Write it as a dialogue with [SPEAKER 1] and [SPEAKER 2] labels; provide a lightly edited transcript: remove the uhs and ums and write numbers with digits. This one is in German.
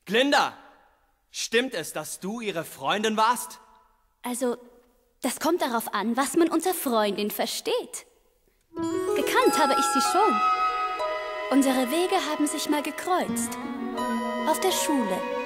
[SPEAKER 1] Glinda, stimmt es, dass du ihre Freundin warst?
[SPEAKER 2] Also, das kommt darauf an, was man unter Freundin versteht. Gekannt habe ich sie schon. Unsere Wege haben sich mal gekreuzt. Auf der Schule.